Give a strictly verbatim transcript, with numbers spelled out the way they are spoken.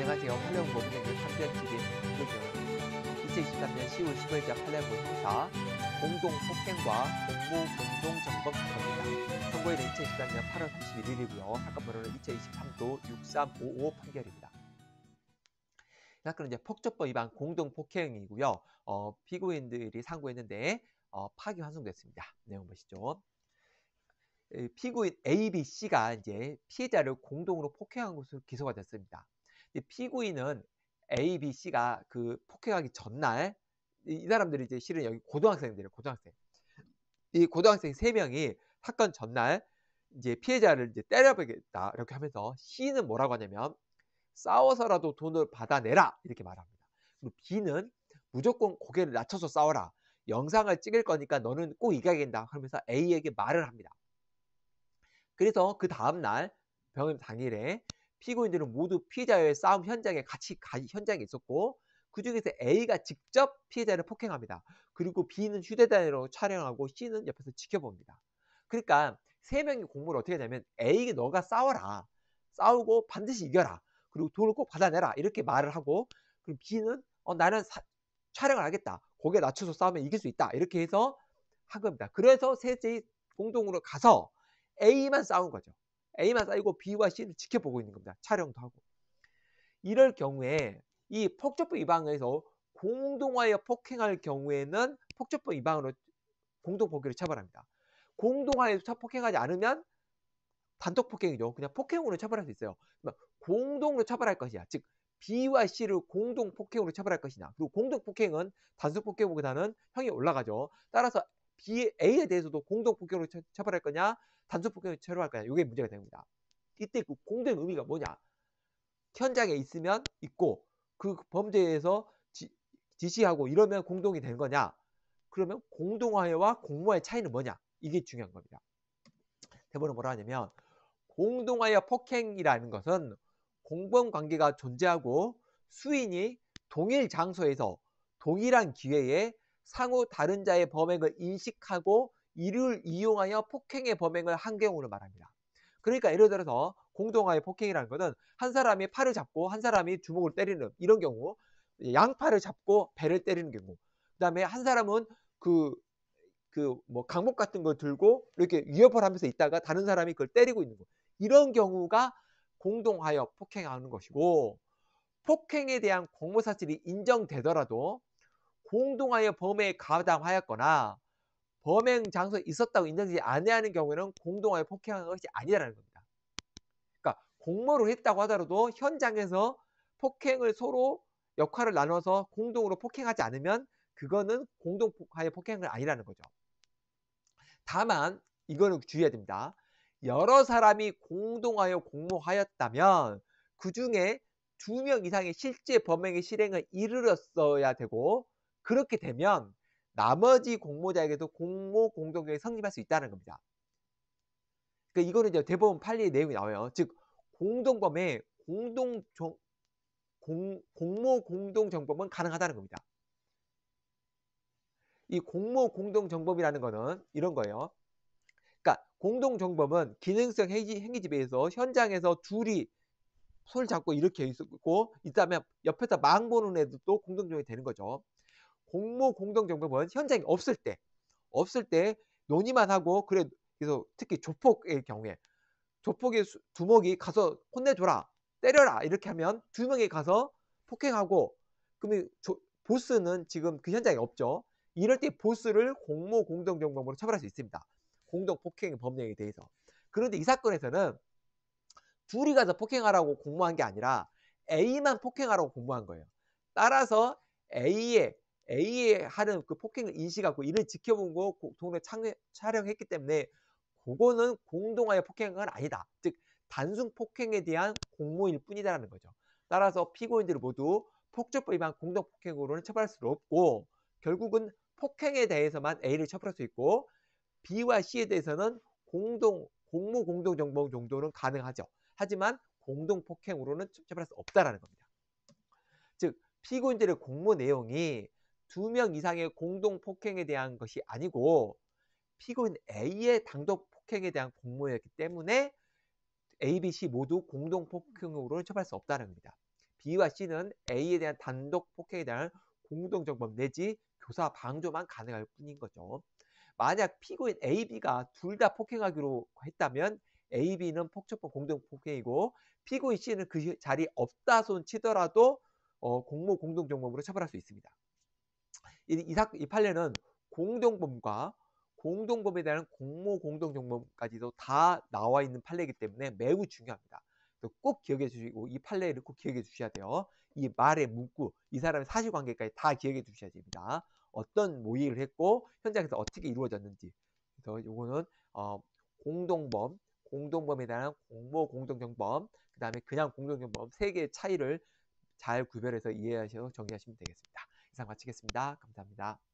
안녕하세요. 팔레온 모범행위 삼 편집인 김도경입니다. 이천이십삼 년 시월 십오일자 팔레온 형사 공동폭행과 공모 공동정범 사건입니다. 선고일은 이천이십삼 년 팔월 삼십일일이고요. 사건 번호는 이천이십삼도 육삼오오 판결입니다. 이 사건은 이제 폭처법 위반 공동폭행이고요. 어, 피고인들이 상고했는데 어, 파기환송됐습니다. 내용 보시죠. 피고인 A, B, C가 이제 피해자를 공동으로 폭행한 것으로 기소가 됐습니다. 피고인은 A, B, C가 그 폭행하기 전날 이, 이 사람들이 이제 실은 여기 고등학생들이에요. 고등학생. 이 고등학생 세 명이 사건 전날 이제 피해자를 이제 때려보겠다 이렇게 하면서 C는 뭐라고 하냐면 싸워서라도 돈을 받아내라 이렇게 말합니다. 그리고 B는 무조건 고개를 낮춰서 싸워라. 영상을 찍을 거니까 너는 꼭 이겨야겠다 하면서 A에게 말을 합니다. 그래서 그 다음날 병행 당일에 피고인들은 모두 피해자의 싸움 현장에 같이 가, 현장에 있었고 그 중에서 A가 직접 피해자를 폭행합니다. 그리고 B는 휴대전화로 촬영하고 C는 옆에서 지켜봅니다. 그러니까 세 명의 공모를 어떻게 하냐면 A에게 너가 싸워라. 싸우고 반드시 이겨라. 그리고 돈을 꼭 받아내라. 이렇게 말을 하고 그리고 B는 어, 나는 사, 촬영을 하겠다. 고개 낮춰서 싸우면 이길 수 있다. 이렇게 해서 한 겁니다. 그래서 셋이 공동으로 가서 A만 싸운 거죠. A만 싸우고 B와 C를 지켜보고 있는 겁니다. 촬영도 하고. 이럴 경우에 이 폭처법 위반에서 공동하여 폭행할 경우에는 폭처법 위반으로 공동폭행을 처벌합니다. 공동하여 폭행하지 않으면 단독 폭행이죠. 그냥 폭행으로 처벌할 수 있어요. 공동으로 처벌할 것이야. 즉 B와 C를 공동 폭행으로 처벌할 것이냐. 그리고 공동 폭행은 단순 폭행보다는 형이 올라가죠. 따라서 B, A에 대해서도 공동 폭행으로 처벌할 거냐, 단순 폭행으로 처벌할 거냐. 이게 문제가 됩니다. 이때 그 공동 의미가 뭐냐? 현장에 있으면 있고 그 범죄에서 지, 지시하고 이러면 공동이 된 거냐? 그러면 공동화해와 공모의 차이는 뭐냐? 이게 중요한 겁니다. 대법원은 뭐라 하냐면 공동화해 폭행이라는 것은 공범 관계가 존재하고 수인이 동일 장소에서 동일한 기회에 상호 다른 자의 범행을 인식하고 이를 이용하여 폭행의 범행을 한 경우를 말합니다. 그러니까 예를 들어서 공동화의 폭행이라는 것은 한 사람이 팔을 잡고 한 사람이 주먹을 때리는 이런 경우, 양팔을 잡고 배를 때리는 경우, 그 다음에 한 사람은 그 그 뭐 강목 같은 걸 들고 이렇게 위협을 하면서 있다가 다른 사람이 그걸 때리고 있는 거, 이런 경우가 공동하여 폭행하는 것이고, 폭행에 대한 공모사실이 인정되더라도 공동하여 범행에 가담하였거나 범행 장소에 있었다고 인정되지 아니하는 경우에는 공동하여 폭행한 것이 아니라는 겁니다. 그러니까 공모를 했다고 하더라도 현장에서 폭행을 서로 역할을 나눠서 공동으로 폭행하지 않으면 그거는 공동하여 폭행은 아니라는 거죠. 다만 이거는 주의해야 됩니다. 여러 사람이 공동하여 공모하였다면 그 중에 두 명 이상의 실제 범행의 실행을 이르렀어야 되고, 그렇게 되면 나머지 공모자에게도 공모 공동정이 성립할 수 있다는 겁니다. 그러니까 이거는 이제 대법원 판례의 내용이 나와요. 즉 공동범에 공동 정, 공, 공모 공동정범은 가능하다는 겁니다. 이 공모 공동정범이라는 거는 이런 거예요. 그러니까 공동정범은 기능성 행위집에서 현장에서 둘이 손을 잡고 이렇게 있고 있다면 옆에서 망 보는 애들도 공동정범이 되는 거죠. 공모 공동정범은 현장이 없을 때 없을 때 논의만 하고, 그래, 그래서 특히 조폭의 경우에 조폭의 두목이 가서 혼내줘라, 때려라 이렇게 하면 두 명이 가서 폭행하고, 그러면 조, 보스는 지금 그 현장에 없죠. 이럴 때 보스를 공모 공동정범으로 처벌할 수 있습니다. 공동 폭행 범죄에 대해서. 그런데 이 사건에서는 둘이 가서 폭행하라고 공모한 게 아니라 A만 폭행하라고 공모한 거예요. 따라서 A의 A의 하는 그 폭행을 인식하고 이를 지켜보고 동네 촬영했기 때문에 그거는 공동하여 폭행은 아니다. 즉 단순 폭행에 대한 공모일 뿐이다라는 거죠. 따라서 피고인들을 모두 폭처법 위반 공동폭행으로는 처벌할 수 없고, 결국은 폭행에 대해서만 A를 처벌할 수 있고 B와 C에 대해서는 공동 공모 공동정범 정도는 가능하죠. 하지만 공동폭행으로는 처벌할 수 없다라는 겁니다. 즉 피고인들의 공모 내용이 두 명 이상의 공동폭행에 대한 것이 아니고 피고인 A의 단독 폭행에 대한 공모였기 때문에 A, B, C 모두 공동폭행으로는 처벌할 수 없다는 겁니다. B와 C는 A에 대한 단독 폭행에 대한 공동정범 내지 교사 방조만 가능할 뿐인 거죠. 만약 피고인 A, B가 둘 다 폭행하기로 했다면 A, B는 폭처법 공동폭행이고 피고인 C는 그 자리에 없다 손 치더라도 어, 공모 공동정범으로 처벌할 수 있습니다. 이, 이, 사, 이 판례는 공동범과 공동범에 대한 공모 공동정범까지도 다 나와 있는 판례이기 때문에 매우 중요합니다. 꼭 기억해 주시고 이 판례를 꼭 기억해 주셔야 돼요. 이 말의 문구, 이 사람의 사실관계까지 다 기억해 주셔야 됩니다. 어떤 모의를 했고 현장에서 어떻게 이루어졌는지. 그래서 요거는 어, 공동범, 공동범에 대한 공모 공동정범, 그 다음에 그냥 공동정범 세 개의 차이를 잘 구별해서 이해하셔서 정리하시면 되겠습니다. 이상 마치겠습니다. 감사합니다.